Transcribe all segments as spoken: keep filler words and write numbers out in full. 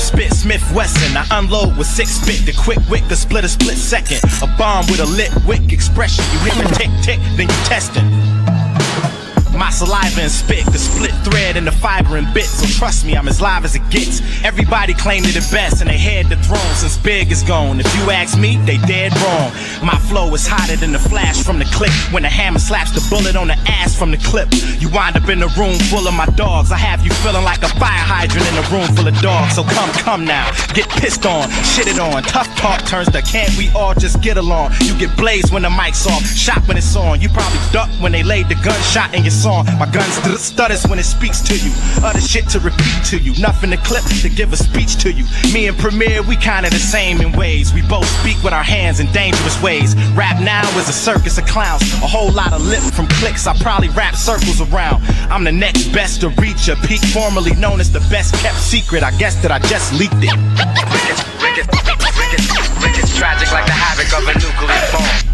spit, Smith Wesson. I unload with six spit. The quick wick could split a split second. A bomb with a lit wick expression. You hear me tick tick, then you testing. My saliva and spit, the split thread and the fiber and bits. So trust me, I'm as live as it gets. Everybody claim they the best and they head the throne since Big is gone. If you ask me, they dead wrong. My flow is hotter than the flash from the clip. When the hammer slaps the bullet on the ass from the clip, you wind up in a room full of my dogs. I have you feeling like a fire hydrant in a room full of dogs. So come, come now, get pissed on, shitted on. Tough talk turns to can't we all just get along. You get blazed when the mic's off, shot when it's on. You probably duck when they laid the gunshot in your song. My gun st stutters when it speaks to you. Other shit to repeat to you. Nothing to clip to give a speech to you. Me and Premier, we kinda the same in ways. We both speak with our hands in dangerous ways. Rap now is a circus of clowns. A whole lot of lip from clicks. I probably wrap circles around. I'm the next best to reach a peak, formerly known as the best kept secret. I guess that I just leaked it. It's, it's, it's, it's tragic like the havoc of a nuclear bomb.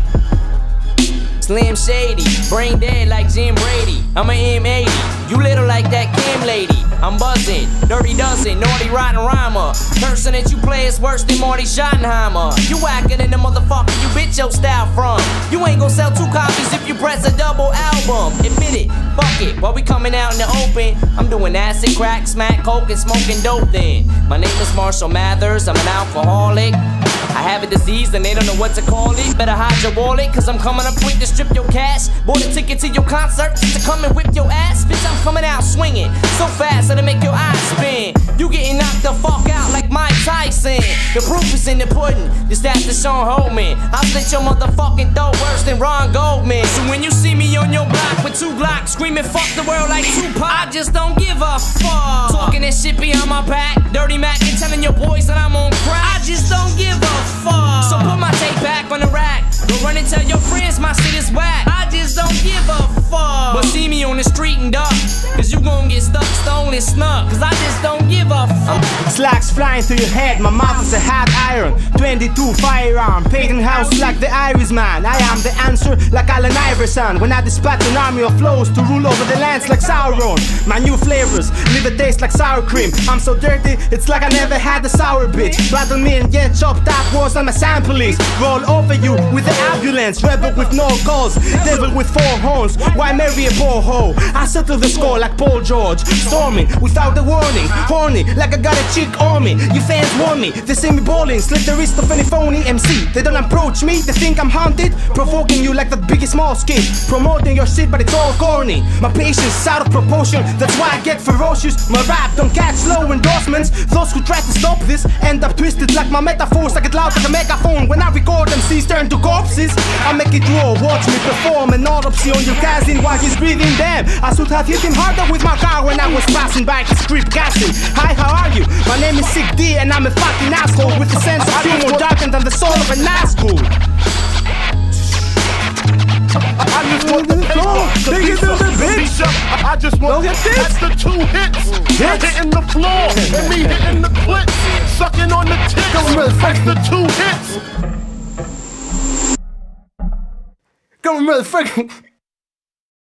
Slim Shady, brain dead like Jim Brady. I'm a M eighty, you little like that Kim lady. I'm buzzing, dirty dozen, naughty rotten rhymer. Person that you play is worse than Marty Schottenheimer. You whacking in the motherfucker you bitch your style from. You ain't gon' sell two copies if you press a double album. Admit it, fuck it, while we coming out in the open. I'm doing acid, crack, smack, coke, and smoking dope then. My name is Marshall Mathers, I'm an alcoholic. I have a disease and they don't know what to call it. Better hide your wallet, cause I'm coming up quick to strip your cash. Bought a ticket to your concert to come and whip your ass. Bitch, I'm coming out swinging so fast that'll make your eyes spin. You getting knocked the fuck out like Mike Tyson. The proof is in the pudding, just ask the Sean Holman. I'll slit your motherfucking throat worse than Ron Goldman. So when you see me on your block with two Glocks screaming fuck the world like Tupac, I just don't give a fuck. Talking that shit behind my back, Dirty Mac and telling your boys that I'm on crack, I just don't give a fuck. So put my tape back on the rack. Go run and tell your friends my shit is whack. I just don't give a fuck. But see me on the street and duck, cause you gon' get stuck, stolen, snuck. Cause I just don't give a fuck. Slugs flying through your head, my mouth is a hot iron. Twenty-two firearm, Peyton House like the Irishman. I am the answer like Allen Iverson. When I dispatch an army of flows to rule over the lands like Sauron. My new flavors leave a taste like sour cream. I'm so dirty, it's like I never had a sour bitch. Battle me and get chopped up, wars on my sample list. Roll over you with the ambulance. Rebel with no calls, devil with four horns. Why marry a boho? I settle the score like Paul George. Storming without a warning, horny like I got a chick on me. Your fans want me, they see me balling. Slit the wrist of any phony M C. They don't approach me, they think I'm haunted. Provoking you like the biggest mouse kid. Promoting your shit but it's all corny. My patience is out of proportion, that's why I get ferocious. My rap don't catch slow endorsements. Those who try to stop this end up twisted like my metaphors. I get loud like a megaphone. When I record M Cs turn to corpses. I make it raw, watch me perform an autopsy on your cousin while he's breathing. Damn, I should have hit him harder with my car when I was passing by the street gassing. Hi, how are you? My name is Sick D and I'm a fucking asshole with a sense of humor darkened than the soul of an asshole. I just want the paper, the piece of the bitch. I just want that's the two hits. hits. Hitting the floor and me hitting the clip, sucking on the tits. That's the two hits. Come on, motherfucker.